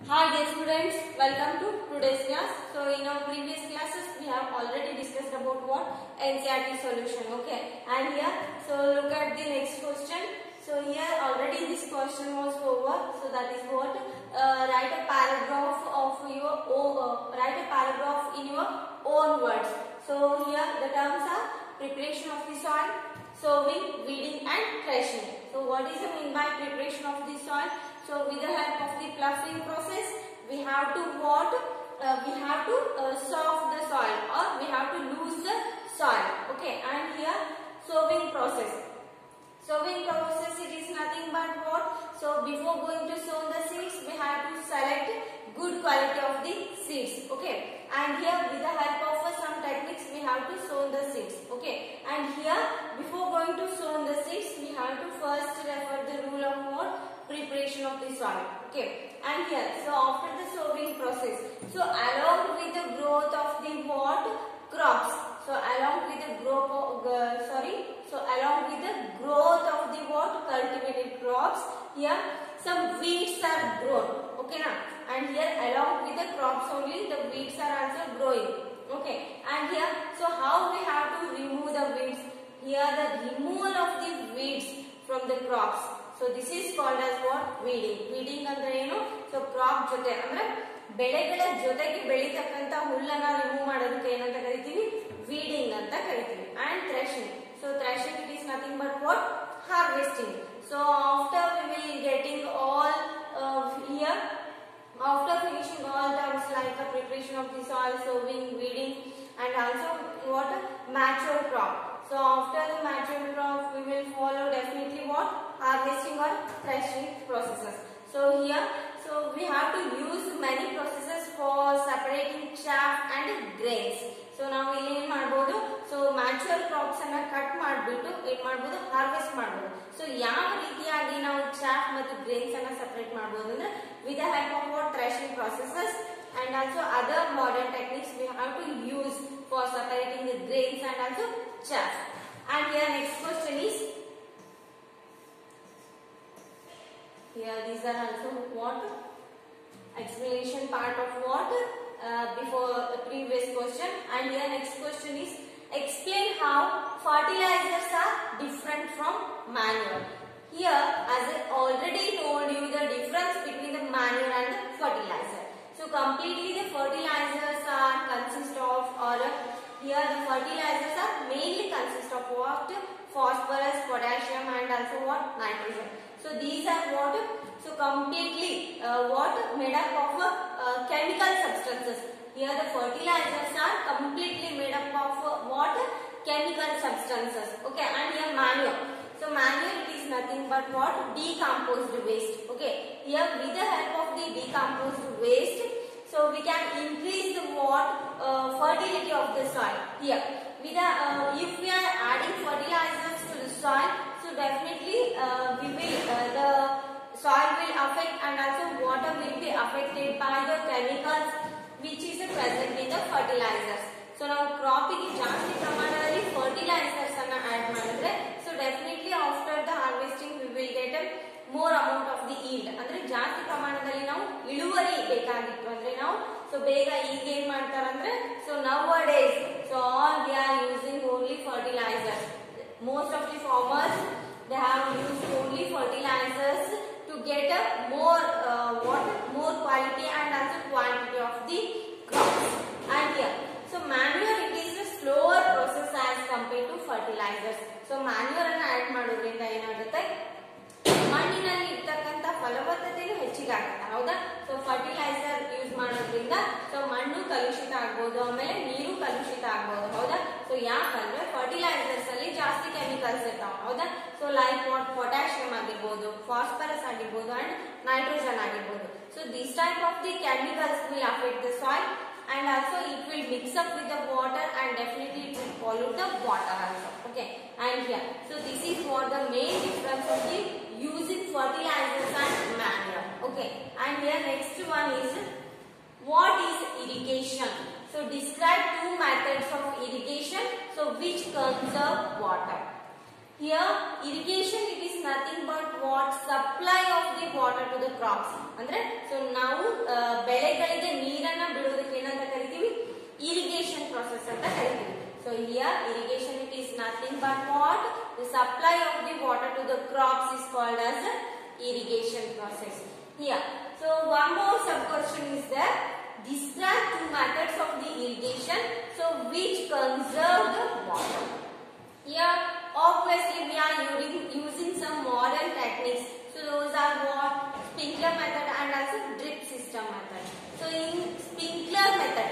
Hi dear students, welcome to today's class. So in our previous classes we have already discussed about what NCERT solution, okay. And here, so look at the next question. So here already this question was over. So that is what write a paragraph of your write a paragraph in your own words. So here the terms are preparation of the soil, sowing, weeding and threshing. So what is the mean by preparation of the soil? So with the help of the ploughing process, we have to what? We have to soft the soil, or we have to lose the soil. Okay, and here sowing process. Sowing process, it is nothing but what? So before going to sow the seeds, we have to select good quality of the seeds. Okay, and here with the help of some techniques, we have to sow the seeds. Okay, and here before going to sow the seeds, we have to first refer the rule of what? Preparation of the soil. Okay, and here, so after the sowing process, so along with the growth of the what? Crops. So along with the growth of, along with the growth of the what? Cultivated crops, here some weeds are grown. Okay now, and here along with the crops only the weeds are also growing. Okay, and here, so how we have to remove the weeds? Here the removal of the weeds from the crops. So this is called as what? Weeding. Weeding ಅಂದ್ರೆ ಏನು? So crop ಜೊತೆ ಅಂದ್ರೆ ಬೆಳೆಗಳ ಜೊತೆಗೆ ಬೆಳೀತಕ್ಕಂತ ಹುಲ್ಲನ್ನ remove ಮಾಡೋದಕ್ಕೆ ಏನಂತ ಕರಿತೀವಿ? Weeding ಅಂತ ಕರಿತೀವಿ. And threshing. So threshing, it is nothing but what? Harvesting. So after we will getting all here, after finishing all terms like the preparation of the soil, sowing, weeding and also what? Mature crop. So after the mature crop, we will follow definitely what? Harvesting or threshing processes. So here, so we have to use many processes for separating chaff and grains. So now we will ಮಾಡಬಹುದು. So mature crops ಅನ್ನು cut ಮಾಡಿಬಿಟ್ಟು ಏನು ಮಾಡಬಹುದು? Harvest ಮಾಡಬಹುದು. So ಯಾವ ರೀತಿಯಾಗಿ ನಾವು chaff ಮತ್ತು grains ಅನ್ನು ಸೆಪರೇಟ್ ಮಾಡಬಹುದು ಅಂದ್ರೆ with the help of what? Threshing processes and also other modern techniques we have to use for separating the grains and also chaff. And here next question is, here these are also what? Explanation part of what? Before the previous question. And here next question is, explain how fertilizers are different from manure. Here, as I already told you, the difference between the manure and the fertilizer. So completely the fertilizers are consist of, or here the fertilizers are mainly consist of what? Phosphorus, potassium and also what? Nitrogen. So these are what? So completely what? Made up of chemical substances. Here the fertilizers are completely made up of what? Chemical substances. Okay, and here manure. So manure, it is nothing but what? Decomposed waste. Okay, here with the help of the decomposed waste, so we can increase the what? Fertility of the soil. Here, with the if we are adding fertilizers to the soil, so definitely we will the soil will affect and also water will be affected by the chemicals which is present in the fertilizers. So now crop ಗೆ ಜಾಸ್ತಿ ಪ್ರಮಾಣದಲ್ಲಿ fertilizers ಅನ್ನು add ಮಾಡಿದ್ರೆ, so definitely after the harvesting we will get a more amount of the yield. ಅಂದ್ರೆ ಜಾಸ್ತಿ ಪ್ರಮಾಣದಲ್ಲಿ ನಾವು ಇಳುವರಿ ಬೇಕಾಗಿತ್ತು ಅಂದ್ರೆ ನಾವು so ಬೇಗ ಈಗ ಏನ್ ಮಾಡ್ತಾರಂದ್ರೆ, so nowadays so all they are using only fertilizers. Most of the farmers, they have used only fertilizers to get a more more quality and also quantity of the crops. And here, so manure, it is a slower process as compared to fertilizers. So manure ಅನ್ನು ಆಡ್ ಮಾಡೋದ್ರಿಂದ ಏನಾಗುತ್ತೆ? ಮಣ್ಣಿನಲ್ಲಿ ಇರ್ತಕ್ಕಂತ ಫಲವತ್ತತೆಯು ಹೆಚ್ಚಿಗಾಗುತ್ತೆ, ಹೌದಾ? So fertilizer use ಮಾಡೋದ್ರಿಂದ ಸೊ ಮಣ್ಣು ಕಲುಷಿತ ಆಗ್ಬೋದು, ಆಮೇಲೆ ನೀರು ಕಲುಷಿತ ಆಗ್ಬೋದು, ಹೌದಾ? ಸೊ ಯಾಕಂದ್ರೆ ಫರ್ಟಿಲೈಸರ್ಸ್ ಅಲ್ಲಿ ಜಾಸ್ತಿ ಕೆಮಿಕಲ್ಸ್ ಇರ್ತಾವ, ಹೌದಾ? So like what? ಪೊಟ್ಯಾಷಿಯಂ ಆಗಿರ್ಬೋದು, ಫಾಸ್ಫರಸ್ ಆಗಿರ್ಬೋದು ಅಂಡ್ ನೈಟ್ರೋಜನ್ ಆಗಿರ್ಬೋದು. So this type of the chemicals will affect the soil and also it will mix up with the water and definitely it will pollute the water also. Okay, and here, so this is what the main difference of the using fertilizers and manure. Okay, and here next one is, what is irrigation? So describe two methods of irrigation so which conserve water. Here irrigation, it is nothing but what? Supply of the water to the crops. Andre, so now here irrigation it is nothing but what? The supply of the water to the crops is called as the irrigation process. Here, so one more sub question is there. Describe two methods of the irrigation so which conserve the water. Here obviously we are using some modern techniques. So those are what? Sprinkler method and also drip system method. So in sprinkler method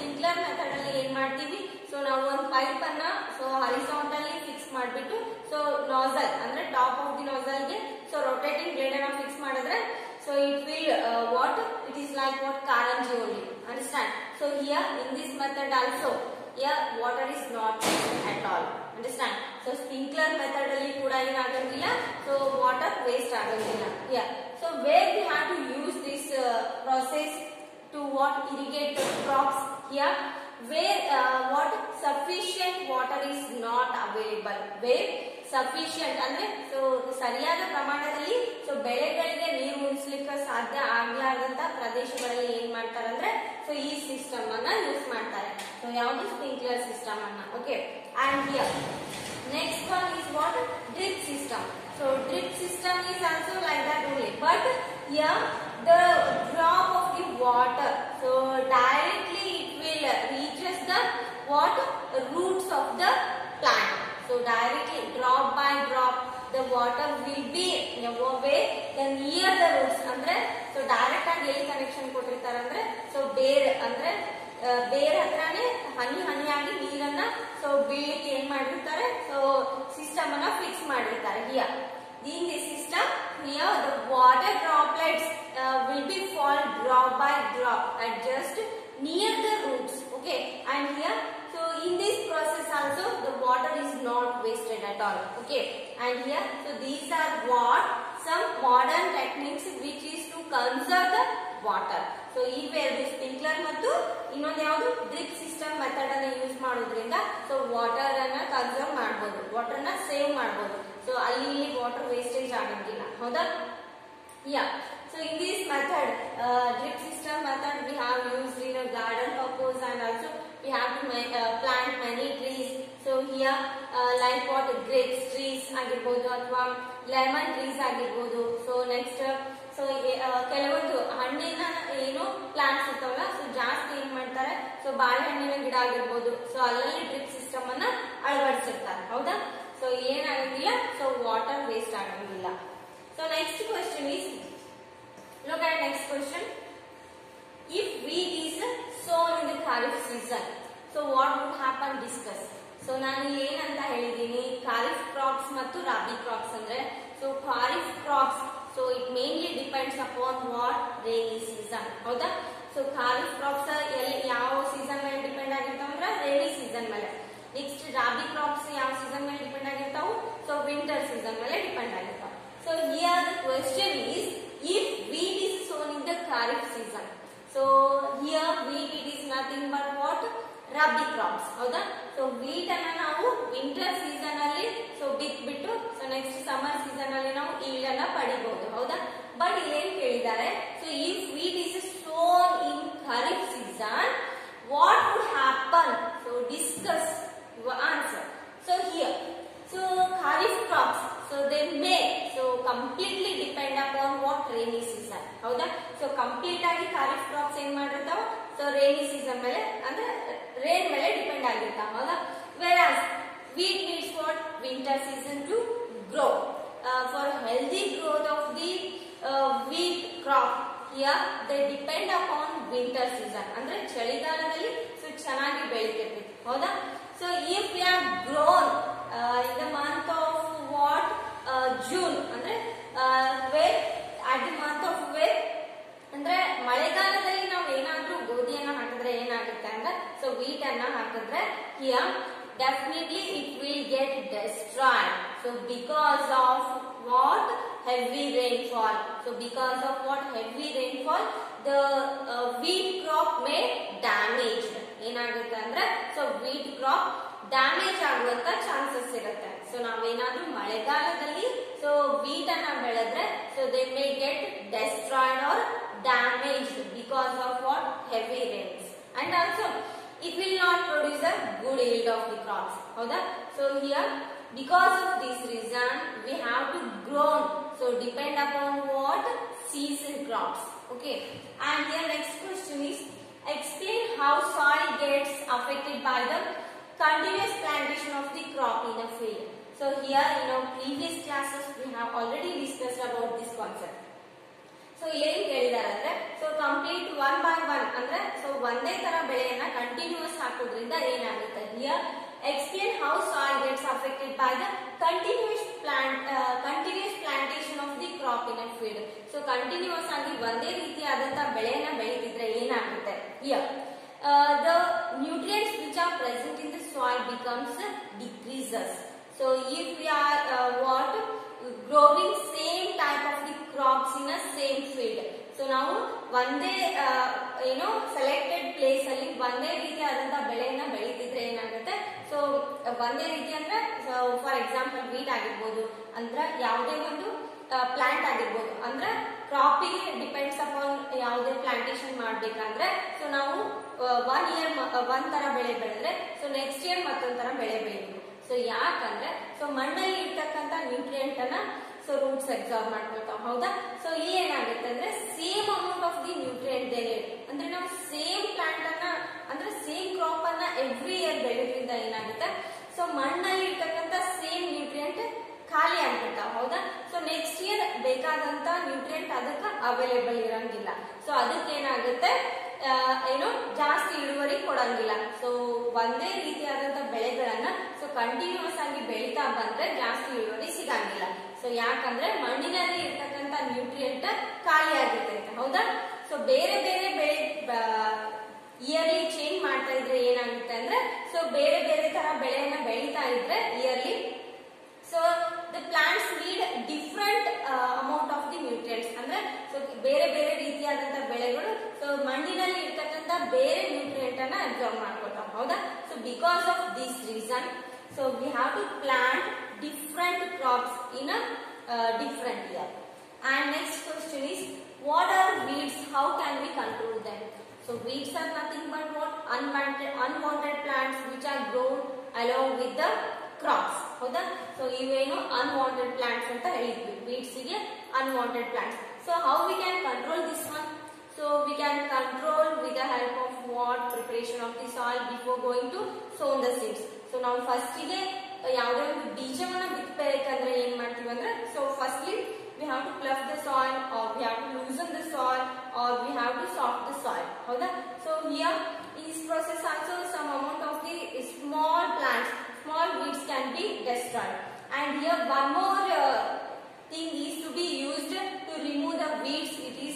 ಅಲ್ಲಿ ಏನ್ ಮಾಡ್ತೀವಿ? So ನಾವು ಒಂದು pipe ಅನ್ನ so horizontally fix ಮಾಡಿಬಿಟ್ಟು so nozzle ಅಂದ್ರೆ top of the nozzle ಗೆ so rotating blade ಅನ್ನ ಫಿಕ್ಸ್ ಮಾಡಿದ್ರೆ so it will what it is like what karanji only, understand? So here in this method also here water is not waste at all, understand? So sprinkler method alli kuda enagangilla, so water waste agangilla. Yeah, so where we have to use this process to what? Irrigate the crops. Here where what? Sufficient water is not available. Where sufficient ಅಂದ್ರೆ so ಸರಿಯಾದ ಪ್ರಮಾಣದಲ್ಲಿ so ಬೆಳೆಗಳಿಗೆ ನೀರು ಉಣಿಸಲಿಕ್ಕೆ ಸಾಧ್ಯ ಆಗಲಾರದಂತ ಪ್ರದೇಶಗಳಲ್ಲಿ ಏನ್ ಮಾಡ್ತಾರೆ ಅಂದ್ರೆ ಸೊ ಈ ಸಿಸ್ಟಮ್ ಅನ್ನ ಯೂಸ್ ಮಾಡ್ತಾರೆ. ಸೊ ಯಾವುದು? ಸ್ಪ್ರಿಂಕ್ಲರ್ ಸಿಸ್ಟಮ್ ಅನ್ನ. Okay, and here next one is what? Drip system. So drip system is also like that only, but here the drop of the water so directly it will reaches the what? Roots of the plant. So directly drop by drop the water will be where the near the roots ಅಂದ್ರೆ so direct ಆಗಿ ಎಲ್ಲಿ connection ಕೊಟ್ಟಿರ್ತಾರೆ ಅಂದ್ರೆ so ಬೇರ್ ಅಂದ್ರೆ ಬೇರ್ ಹತ್ರನೇ ಹನಿಯಾಗಿ ನೀರನ್ನ ಸೊ ಬೀಳಕ್ಕೆ ಏನ್ ಮಾಡಿರ್ತಾರೆ? ಸೊ ಸಿಸ್ಟಮ್ ಅನ್ನ ಫಿಕ್ಸ್ ಮಾಡಿರ್ತಾರೆ. Here in this system here the water droplets will be fall drop by drop at just near the roots. Okay, and here so in this process also the water is not wasted at all. Okay, and here so these are what? Some modern techniques which is to conserve the water. So ಈ ಎರಡು sprinkler ಮತ್ತು ಇನ್ನೊಂದು ಯಾವುದು? Drip system method ಅನ್ನು use ಮಾಡೋದ್ರಿಂದ so water ಅನ್ನ conserve ಮಾಡಬಹುದು, water ನ ಸೇವ್ ಮಾಡಬಹುದು. ಸೊ ಅಲ್ಲಿ ಇಲ್ಲಿ ವಾಟರ್ ವೇಸ್ಟೇಜ್ ಆಗಂಗಿಲ್ಲ, ಹೌದಾ? ಯಾ, so in this method drip system method we have used in a garden purpose and also we have to plant many trees. So here like what? Grapes trees ಆಗಿರಬಹುದು ಅಥವಾ lemon trees ಆಗಿರಬಹುದು. So next so ಕೆಲವೊಂದು ಹಣ್ಣಿನ ಏನು plants ಇರ್ತಾವಲ್ಲ so ಜಾಸ್ತಿ ಏನ್ ಮಾಡ್ತಾರೆ? ಸೊ ಬಾಳೆಹಣ್ಣಿನ ಗಿಡ ಆಗಿರ್ಬೋದು, ಸೊ ಅಲ್ಲಲ್ಲಿ ಡ್ರಿಪ್ ಸಿಸ್ಟಮ್ ಅನ್ನ ಅಳವಡಿಸಿರ್ತಾರೆ, ಹೌದಾ? ಸೊ ಏನಾಗಂಗಿಲ್ಲ, ಸೊ ವಾಟರ್ ವೇಸ್ಟ್ ಆಗಂಗಿಲ್ಲ. So next question is, look at next question. If wheat is sown in the kharif season, so what would happen? Discuss. So ನಾನು ಏನಂತ ಹೇಳಿದೀನಿ? ಖಾರಿಫ್ ಕ್ರಾಪ್ಸ್ ಮತ್ತು ರಾಬಿ ಕ್ರಾಪ್ಸ್ ಅಂದ್ರೆ so kharif crops so it mainly depends upon what? Rainy season, ಹೌದಾ? So kharif crops ಯಾವ season ಮೇಲೆ depend ಆಗಿರ್ತಾವ ಅಂದ್ರೆ ರೈನಿ ಸೀಸನ್ ಮೇಲೆ. ನೆಕ್ಸ್ಟ್ ರಾಬಿ ಕ್ರಾಪ್ಸ್ ಯಾವ ಸೀಸನ್ ಮೇಲೆ ಡಿಪೆಂಡ್ ಆಗಿರ್ತಾವು? ಸೊ ವಿಂಟರ್ ಸೀಸನ್ ಮೇಲೆ ಡಿಪೆಂಡ್ ಆಗಿರ್ತಾವ. So here the question is, if wheat is sown in the kharif season, so here wheat it is nothing but what? Rabi crops, ಹೌದಾ? So wheat ಅನ್ನ ನಾವು winter season ಅಲ್ಲಿ so ಬಿಟ್ಟು so next summer season ಅಲ್ಲಿ ನಾವು yield ಅನ್ನ ಪಡಿಬಹುದು, ಹೌದಾ? ಬಟ್ ಏನ್ ಕೇಳಿದ್ದಾರೆ? So if wheat is sown in kharif season, what would happen? So discuss your answer. So here, so kharif crops, so they may so completely depend upon what? Rainy season, ಹೌದಾ? So complete ಆಗಿ kharif crops ಏನ್ ಮಾಡಿರ್ತಾವ? So rainy season ಮೇಲೆ ಅಂದ್ರೆ rain ಮೇಲೆ depend ಆಗಿರ್ತಾವ, ಹೌದಾ? whereas wheat needs what? Winter season to grow. For healthy growth of the wheat crop here they depend upon winter season ಅಂದ್ರೆ ಚಳಿಗಾಲದಲ್ಲಿ ಸೊ ಚೆನ್ನಾಗಿ ಬೆಳಿತೈತಿ, ಹೌದಾ? So if we have grown in the month of what? June ಅಂದ್ರೆ where at the month of where ಅಂದ್ರೆ ಮಳೆಗಾಲದಲ್ಲಿ ನಾವು ಏನಾದ್ರೂ ಗೋಧಿಯನ್ನ ಹಾಕಿದ್ರೆ ಏನಾಗುತ್ತೆ ಅಂದ್ರೆ ಸೊ wheat ಅನ್ನ ಹಾಕಿದ್ರೆ here definitely it will get destroyed. So because of what? Heavy rainfall. So because of what? Heavy rainfall the wheat crop may damage. ಏನಾಗುತ್ತೆ ಅಂದ್ರೆ ಸೊ wheat crop ಡ್ಯಾಮೇಜ್ ಆಗುವಂತ ಚಾನ್ಸಸ್ ಇರುತ್ತೆ. ಸೊ ನಾವೇನಾದ್ರೂ ಮಳೆಗಾಲದಲ್ಲಿ so wheat ಅನ್ನ ಬೆಳೆದ್ರೆ so they may get destroyed or damaged because of what? Heavy rains. And also it will not produce a good yield of the crops. So here, because of this reason, we have to grow. So depend upon what? Season crops. Okay. And here next question is, explain how soil gets affected by the continuous plantation of the crop in a field. So here in our previous classes we have already discussed about this concept. So ಏನು ಹೇಳಿದ್ದಾರೆ ಅಂದ್ರೆ, so complete one by one ಅಂದ್ರೆ so ಒಂದೇ ತರ ಬೆಳೆಯನ್ನ continuous ಹಾಕೋದ್ರಿಂದ ಏನಾಗುತ್ತೆ? Here explain how soil gets affected by the continuous plantation of the crop in a field. So continuous ಆಗಿ ಒಂದೇ ರೀತಿಯಾದಂತ ಬೆಳೆಯನ್ನ ಬೆಳೆದಿದ್ರೆ ಏನಾಗುತ್ತೆ? Here the nutrients which are present in the soil becomes decreases. So if we are growing same type of the crops in a same field, so now ಒಂದೇ selected place ಅಲ್ಲಿ ಒಂದೇ ರೀತಿಯಾದಂತ ಬೆಳೆಯನ್ನ ಬೆಳೆದಿದ್ರೆ ಏನಾಗುತ್ತೆ? ಸೊ ಒಂದೇ ರೀತಿ ಅಂದ್ರೆ ಫಾರ್ ಎಕ್ಸಾಂಪಲ್ ವೀಟ್ ಆಗಿರ್ಬೋದು, ಅಂದ್ರೆ ಯಾವುದೇ ಒಂದು ಪ್ಲಾಂಟ್ ಆಗಿರ್ಬೋದು, ಅಂದ್ರೆ ಕ್ರಾಪಿಗೆ ಡಿಪೆಂಡ್ಸ್ ಅಪಾನ್ ಯಾವುದೇ ಪ್ಲಾಂಟೇಶನ್ ಮಾಡ್ಬೇಕಂದ್ರೆ ಸೊ ನಾವು 1 ಇಯರ್ ಒಂದ್ ತರ ಬೆಳೆ ಬೆಳೆದ್ರೆ ಸೊ ನೆಕ್ಸ್ಟ್ ಇಯರ್ ಮತ್ತೊಂದ್ ತರ ಬೆಳೆ ಬೆಳಿಬೇಕು. ಸೊ ಯಾಕಂದ್ರೆ ಸೊ ಮಣ್ಣಲ್ಲಿ ಇರ್ತಕ್ಕಂಥ ನ್ಯೂಟ್ರಿಯೆಂಟ್ ಅನ್ನ ಸೊ ರೂಟ್ಸ್ ಅಬ್ಸಾರ್ಬ್ ಮಾಡ್ಕೊಳ್ತಾವ. ಹೌದಾ? ಸೊ ಇಲ್ಲಿ ಏನಾಗುತ್ತೆ ಅಂದ್ರೆ same amount of the nutrient ಅಂದ್ರೆ ನಾವು ಸೇಮ್ ಪ್ಲಾಂಟ್ ಅನ್ನ ಅಂದ್ರೆ ಸೇಮ್ ಕ್ರಾಪ್ ಅನ್ನ ಎವ್ರಿ ಇಯರ್ ಬೆಳೆಯೋದ್ರಿಂದ ಏನಾಗುತ್ತೆ? ಸೊ ಮಣ್ಣಲ್ಲಿ ಇರ್ತಕ್ಕಂಥ ಸೇಮ್ ನ್ಯೂಟ್ರಿಯೆಂಟ್ ಖಾಲಿ ಆಗ್ಬಿಡ್ತಾವ. ಹೌದಾ? ಸೊ ನೆಕ್ಸ್ಟ್ ಇಯರ್ ಬೇಕಾದಂತ ನ್ಯೂಟ್ರಿಯೆಂಟ್ ಅದಕ್ಕೆ ಅವೈಲೇಬಲ್ ಇರಂಗಿಲ್ಲ. ಸೊ ಅದಕ್ಕೆ ಏನಾಗುತ್ತೆ? ಜಾಸ್ತಿ ಇಳುವರಿ ಕೊಡಂಗಿಲ್ಲ. ಸೊ ಒಂದೇ ರೀತಿಯಾದಂತ ಬೆಳೆಗಳನ್ನ ಸೊ ಕಂಟಿನ್ಯೂಸ್ ಆಗಿ ಬೆಳೀತಾ ಬಂದ್ರೆ ಜಾಸ್ತಿ ಇಳುವರಿ ಸಿಗಂಗಿಲ್ಲ. ಸೊ ಯಾಕಂದ್ರೆ ಮಣ್ಣಿನಲ್ಲಿ ಇರ್ತಕ್ಕಂಥ ನ್ಯೂಟ್ರಿಯೆಂಟ್ ಖಾಲಿ ಆಗಿರ್ತೈತೆ. ಹೌದಾ? ಸೊ ಬೇರೆ ಬೇರೆ ಬೆಳೆ ಇಯರ್ಲಿ ಚೇಂಜ್ ಮಾಡ್ತಾ ಇದ್ರೆ ಏನಾಗುತ್ತೆ ಅಂದ್ರೆ ಸೊ ಬೇರೆ ಬೇರೆ ತರ ಬೆಳೆಯನ್ನ ಬೆಳೀತಾ ಇದ್ರೆ yearly so the plants need different amount of the nutrients. ಅಂದ್ರೆ ಸೊ ಬೇರೆ ಬೇರೆ ರೀತಿಯಾದಂತ ಬೆಳೆಗಳು ಸೊ ಮಣ್ಣಿನಲ್ಲಿ ಇರ್ತಕ್ಕಂಥ ಬೇರೆ ನ್ಯೂಟ್ರಿಯೆಂಟ್ ಅನ್ನ ಅಬ್ಸಾರ್ಬ್ ಮಾಡ್ಕೊಳ್ತಾವ. ಹೌದಾ? So because of this reason so we have to plant different crops in a different year. And next question is, what are weeds? How can we control them? So weeds are nothing but what? Unwanted plants which are grown along with the crops. ಹೌದಾ? So ಇವೇನು unwanted plants ಅಂತ ಹೇಳಿದ್ವಿ. weeds ಗೆ unwanted plants. So how we can control this one? So we can control with the help of what? Preparation of the soil before going to sow the seeds. So ನಾವು first ಗೆ ಯಾವುದೇ ಒಂದು ಬೀಜವನ್ನ ಬಿತ್ತಬೇಕಂದ್ರೆ ಏನ್ ಮಾಡ್ತೀವಿ ಅಂದ್ರೆ so firstly we have to plough the soil, or we have to loosen the soil, or we have to soft the soil. ಹೌದಾ? So here in this process also some amount of the small plants, small weeds can be destroyed. And here one more thing is to be used to remove the weeds. It is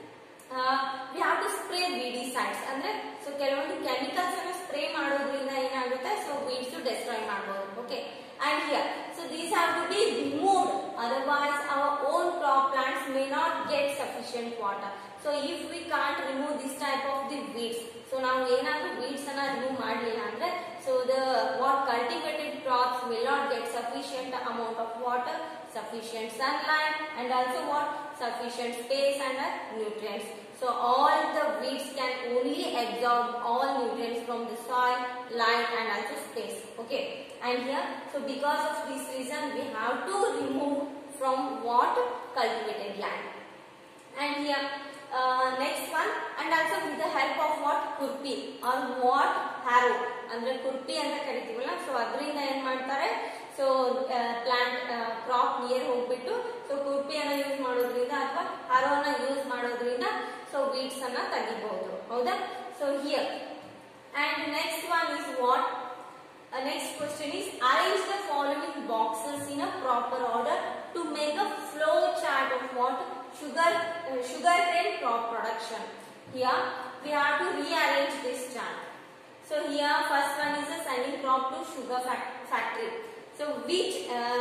we have to spray weedicides. ಅಂದ್ರೆ so ಕೆಲವೊಂದು chemicals ಅನ್ನು spray ಮಾಡೋದ್ರಿಂದ ಏನಾಗುತ್ತೆ? So weeds destroy ಮಾಡಬಹುದು. Okay. And here so these have to be removed, otherwise our own crop plants may not get sufficient water. So if we can't remove this type of the weeds, so ನಾವು ಏನಾದ್ರು weeds ಅನ್ನ remove ಮಾಡಲಿಲ್ಲ ಅಂದ್ರೆ so the what cultivated crops will not get sufficient amount of water, sufficient sunlight, and also what? Sufficient space and nutrients. So all the weeds can only absorb all nutrients from the soil, light, and also space. Okay. And here so because of this reason we have to remove from what? Cultivated land. And here next one, and also with the help of what? Kurpi or what? Harrow. ಅಂದ್ರೆ ಕುರ್ಪಿ ಅಂತ ಕರಿತೀವಲ್ಲ, so ಅದರಿಂದ ಏನ್ ಮಾಡ್ತಾರೆ? So plant crop near ಹೋಗ್ಬಿಟ್ಟು so ಕುರ್ಪಿಯನ್ನ use ಮಾಡೋದ್ರಿಂದ ಅಥವಾ ಹರೋನ ಯೂಸ್ ಮಾಡೋದ್ರಿಂದ ಸೊ ವೀಡ್ಸ್ ಅನ್ನ ತೆಗಿಬಹುದು. ಹೌದಾ? So here and next one is what? Next question is, arrange the following boxes in a proper order to make a flow chart of what? Sugarcane crop production. Here we have to rearrange this chart. So here first one is a sending crop to sugar factory. So which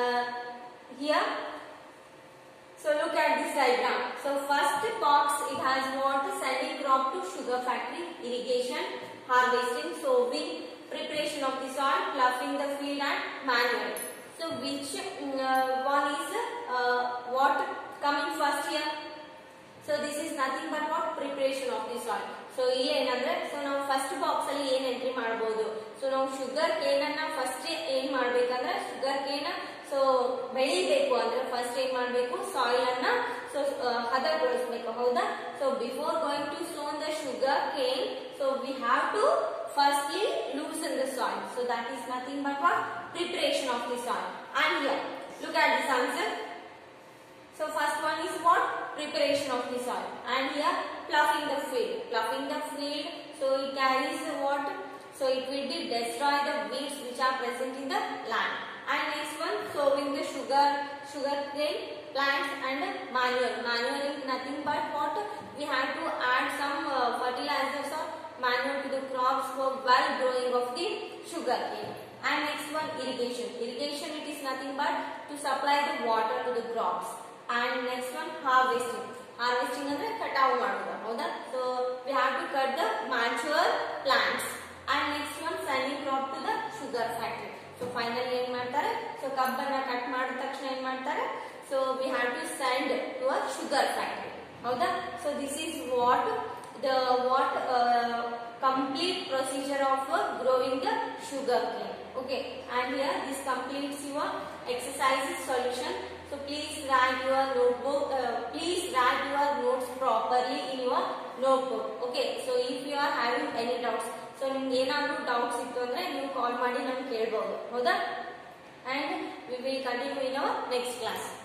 here so look at this diagram. So first box it has what? Sending crop to sugar factory, irrigation, harvesting, sowing, preparation of the soil, ploughing the field, and manual. So which one is what coming first here? So this is nothing but what? Preparation of the soil. soil. So ಇಲ್ಲಿ ಏನಂದ್ರೆ so ನಾವು first box ಅಲ್ಲಿ ಏನ್ entry ಮಾಡಬಹುದು. So ನಾವು sugar cane ಅನ್ನ first ಏನ್ ಮಾಡ್ಬೇಕಂದ್ರೆ ಶುಗರ್ ಕೇನ್ ಸೊ ಬೆಳಿಬೇಕು ಅಂದ್ರೆ ಫಸ್ಟ್ ಏನ್ ಮಾಡ್ಬೇಕು ಸಾಯಿಲ್ ಅನ್ನ ಸೊ ಹದಗೊಳಿಸಬೇಕು ಹೌದಾ. So before going to sow the sugar cane so we have to firstly loosen the soil. So that is nothing but what? Preparation of the soil. And here look at this answer. So first one is what? Preparation of the soil. And here ploughing the field. Ploughing the field, so it carries what? So it will be destroy the weeds which are present in the land. And next one, sowing the sugarcane plants and manure. Manure is nothing but what? We have to add some fertilizers or manure to the crops for well growing of the sugarcane. And next one, irrigation. Irrigation, it is nothing but to supply the water to the crops. And next one, harvesting. Harvesting andre katavu madudu hauda. So we have to cut the mature plants. And next one, sending crop to the sugar factory. So finally ಏನು ಮಾಡ್ತಾರೆ, so ಕಬ್ಬನ್ನ cut ಮಾಡಿದ ತಕ್ಷಣ ಏನು ಮಾಡ್ತಾರೆ, so we have to send to a sugar factory ಹೌದಾ. So this is what the complete procedure of growing the sugarcane. Okay, and here this completes your exercise solution. So please write your notebook. Please write your notes properly in your notebook. Okay, so if you are having any doubts, so ನಿಮಗೆ ಏನಾದರೂ doubts ಇತ್ತು ಅಂದ್ರೆ ನೀವು ಕಾಲ್ ಮಾಡಿ ನಮಗೆ ಕೇಳಬಹುದು ಹೌದಾ. And we will continue in our next class.